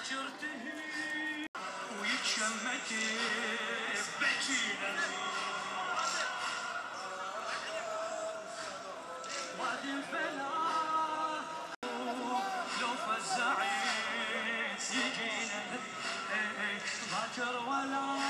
ترتهي ويتشمت بحجينا وادي الفلا لو فزعت يجينا ذاكر ولا